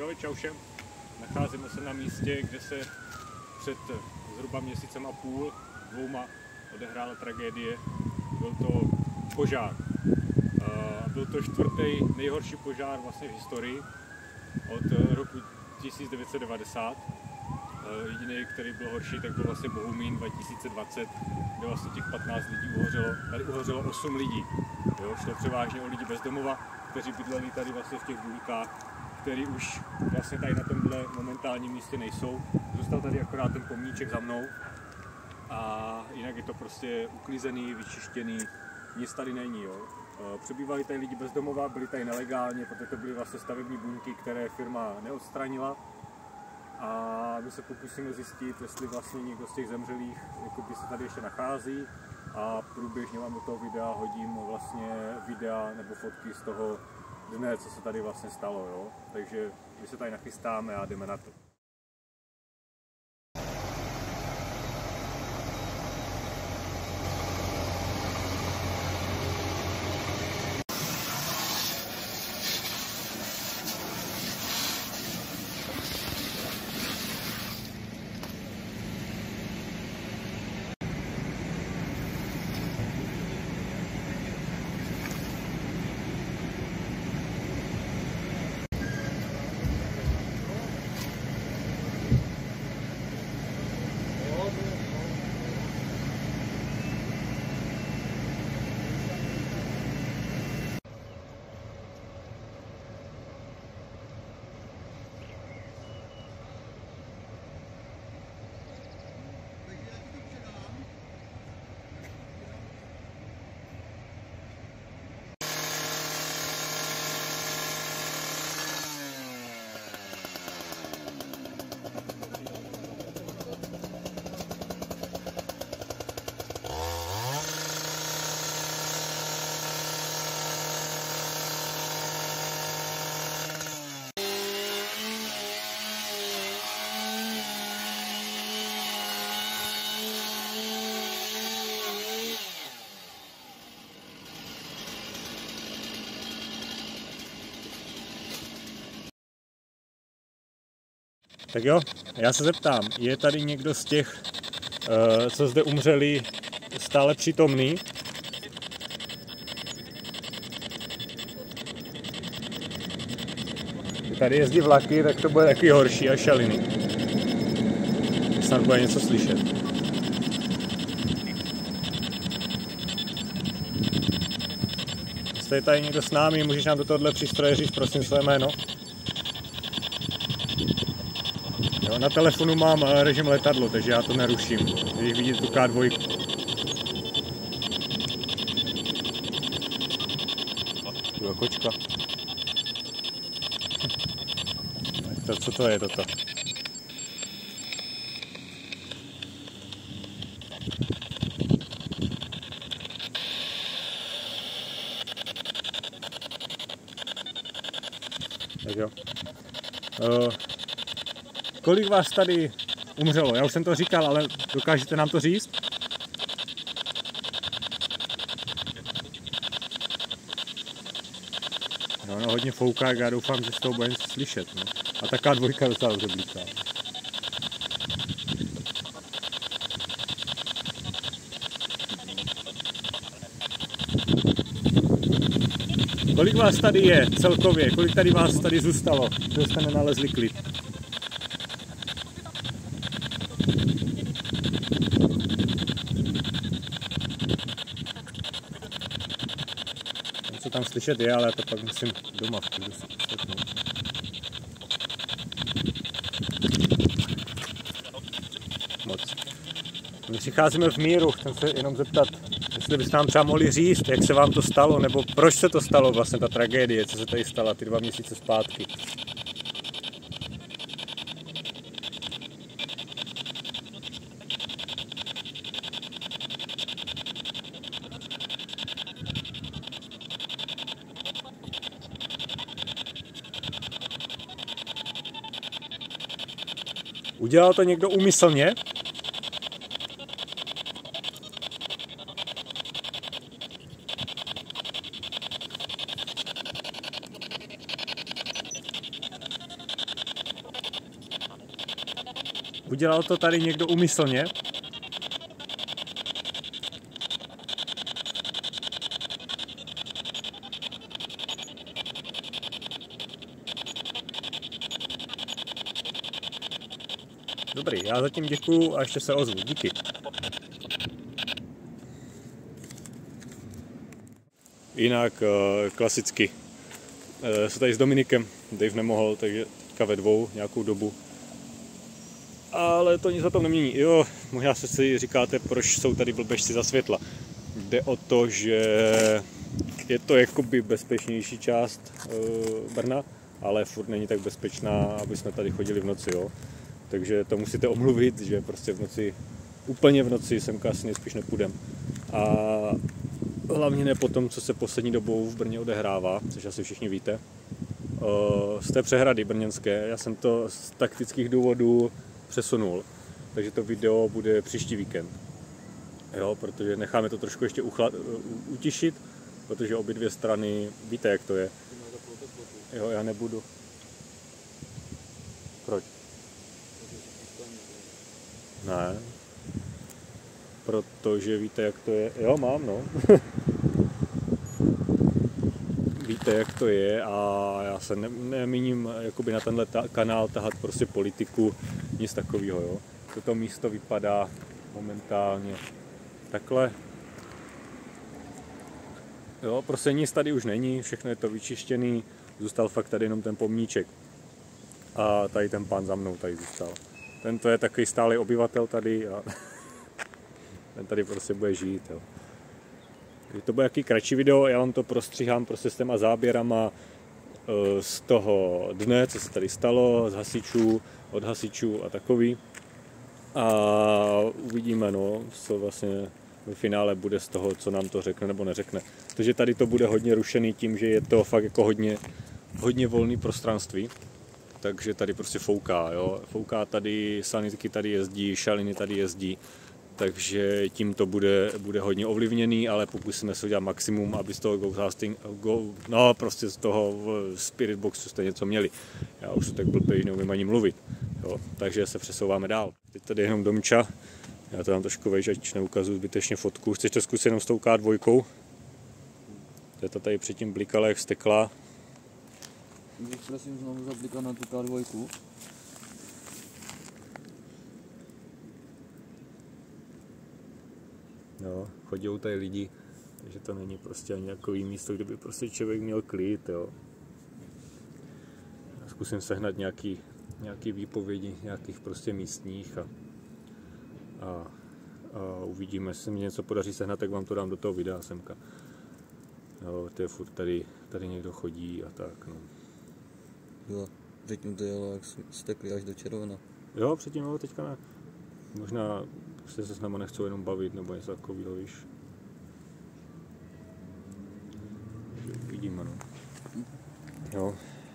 Jo, čau všem. Nacházíme se na místě, kde se před zhruba měsícem a půl, 2 odehrála tragédie. Byl to požár. Byl to 4. nejhorší požár vlastně v historii od roku 1990. Jediný, který byl horší, tak byl vlastně Bohumín 2020, kde vlastně těch 15 lidí uhořelo. Tady uhořelo 8 lidí. Jo, šlo převážně o lidi bez domova, kteří bydleli tady vlastně v těch důlkách, který už vlastně tady na tomhle momentálním místě nejsou. Zůstal tady akorát ten pomníček za mnou a jinak je to prostě uklizený, vyčištěný, nic tady není. Jo. Přebývali tady lidi bez domova, byli tady nelegálně, protože to byly vlastně stavební buňky, které firma neodstranila. A my se pokusíme zjistit, jestli vlastně někdo z těch zemřelých se tady ještě nachází, a průběžně vám do toho videa hodím vlastně videa nebo fotky z toho dne, co se tady vlastně stalo. Jo? Takže my se tady nachystáme a jdeme na to. Tak jo, já se zeptám, je tady někdo z těch, co zde umřeli, stále přítomný? Tady jezdí vlaky, tak to bude takový horší a šaliny. Snad bude něco slyšet. Jestli je tady někdo s námi, můžeš nám do tohohle přístroje říct prosím své jméno? Jo, na telefonu mám režim letadlo, takže já to neruším. Když vidíte tu K2. Jo, kočka. Co to je toto? Tak jo. Kolik vás tady umřelo? Já už jsem to říkal, ale dokážete nám to říct? Jo, no, hodně fouká, já doufám, že z toho bude něco slyšet. No. A ta K2 docela dobře blíká. Kolik vás tady je celkově? Kolik tady vás tady zůstalo, že jste nenalezli klid? Co tam slyšet je, ale já to pak musím doma v klidu si poslechnout. Moc. My přicházíme v míru, chcem se jenom zeptat, jestli byste nám třeba mohli říct, jak se vám to stalo, nebo proč se to stalo vlastně, ta tragédie, co se tady stala ty 2 měsíce zpátky. Udělal to někdo úmyslně? Udělal to tady někdo úmyslně? Dobrý, já zatím děkuju a ještě se ozvu. Díky. Jinak klasicky. Jsou tady s Dominikem, Dave nemohl, takže teďka ve dvou nějakou dobu. Ale to nic za to nemění. Jo, možná se si říkáte, proč jsou tady blbečci za světla. Jde o to, že je to jakoby bezpečnější část Brna, ale furt není tak bezpečná, aby jsme tady chodili v noci, jo. Takže to musíte omluvit, že prostě v noci, úplně v noci semka asi nejspíš nepůjdem. A hlavně ne po tom, co se poslední dobou v Brně odehrává, což asi všichni víte. Z té přehrady brněnské, já jsem to z taktických důvodů přesunul, takže to video bude příští víkend. Jo, protože necháme to trošku ještě utišit, protože obě dvě strany, víte jak to je. Jo, já nebudu. Proč? Ne. Protože víte jak to je. Jo, mám, no. Víte jak to je a já se nemíním jakoby na tenhle kanál tahat prostě politiku, nic takového, jo. Toto místo vypadá momentálně takhle. Jo, prostě nic tady už není, všechno je to vyčištěný, zůstal fakt tady jenom ten pomníček. A tady ten pán za mnou tady zůstal. Tento je takový stálý obyvatel tady a ten tady prostě bude žít, jo. Takže to bude jaký kratší video, já vám to prostříhám prostě s těma záběrama z toho dne, co se tady stalo, z hasičů, od hasičů a takový. A uvidíme, no, co vlastně v finále bude z toho, co nám to řekne nebo neřekne. Takže tady to bude hodně rušený tím, že je to fakt jako hodně volný prostranství. Takže tady prostě fouká, jo. Fouká tady, sanitky tady jezdí, šaliny tady jezdí. Takže tím to bude hodně ovlivněný, ale pokusíme se udělat maximum, aby z toho prostě z toho Spirit Boxu jste něco měli. Já už jsem tak blbý, neumím ani mluvit. Jo, takže se přesouváme dál. Teď tady jenom Domča. Já to tam trošku vejš, ať neukazuju zbytečně fotku. Chceš to zkusit jenom s tou K2? To tady předtím blikala jak stekla. Můžeš prosím znovu zablikat na tu K2? Jo, chodí tady lidi, takže to není prostě ani takový místo, kde by prostě člověk měl klid, jo. Zkusím sehnat nějaký výpovědi nějakých prostě místních a uvidíme, jestli se mi něco podaří sehnat, tak vám to dám do toho videa semka. Jo, to je furt tady někdo chodí a tak, no. Jo, předtím to jelo, jak stekli až do červena. Jo, předtím, jo, teďka ne. Možná se s náma nechcou jenom bavit, nebo něco takového, víš. Uvidíme, no. Jo.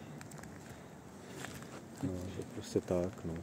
No, že prostě tak, no.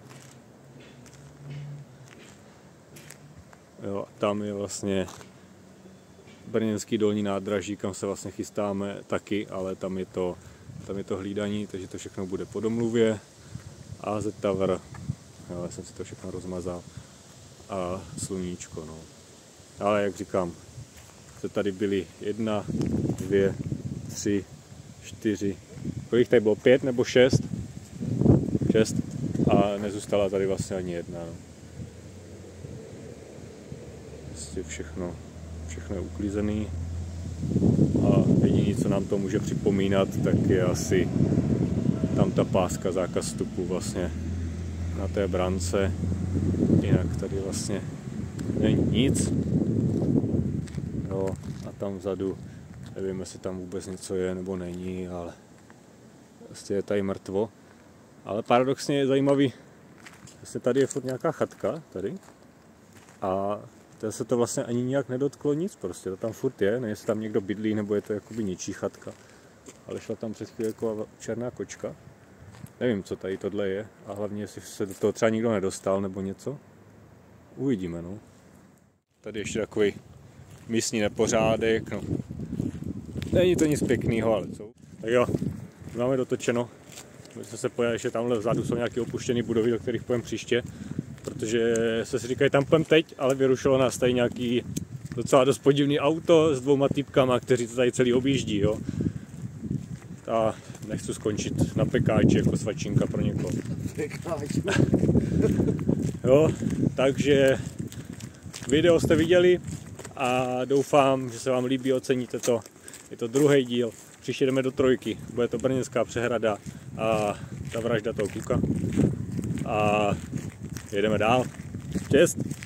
Jo, tam je vlastně brněnský dolní nádraží, kam se vlastně chystáme taky, ale tam je to hlídaní, takže to všechno bude po domluvě. AZ Tower, jo, já jsem si to všechno rozmazal. A sluníčko, no. Ale jak říkám, se tady byly 1, 2, 3, 4, kolik tady bylo, 5 nebo 6? 6 a nezůstala tady vlastně ani jedna, no. Prostě všechno je uklízený a jediné, co nám to může připomínat, tak je asi tam ta páska, zákaz vstupu vlastně na té brance. Jinak tady vlastně není nic. Jo, a tam vzadu, nevím, jestli tam vůbec něco je nebo není, ale vlastně je tady mrtvo. Ale paradoxně je zajímavý, vlastně tady je furt nějaká chatka, tady. A se to vlastně ani nijak nedotklo nic, prostě to tam furt je, ne jestli tam někdo bydlí, nebo je to jakoby něčí chatka. Ale šla tam před chvíli jako černá kočka. Nevím, co tady tohle je a hlavně, jestli se do toho třeba nikdo nedostal nebo něco. Uvidíme, no. Tady ještě takový místní nepořádek, no. Není to nic pěkného, ale co? Tak jo, máme dotočeno. Můžete se pojít, že tamhle vzadu jsou nějaké opuštěné budovy, do kterých půjdeme příště. protože se si říkají, tam půjdem teď, ale vyrušilo nás tady nějaký docela dost podivný auto s 2 týpkama, kteří to tady celý objíždí, jo. A nechci skončit na pekáči jako svačinka pro někoho. Jo, takže video jste viděli a doufám, že se vám líbí, oceníte to. Je to druhý díl, příště jdeme do 3, bude to Brněnská přehrada a ta vražda toho kluka. A jedeme dál. Čest!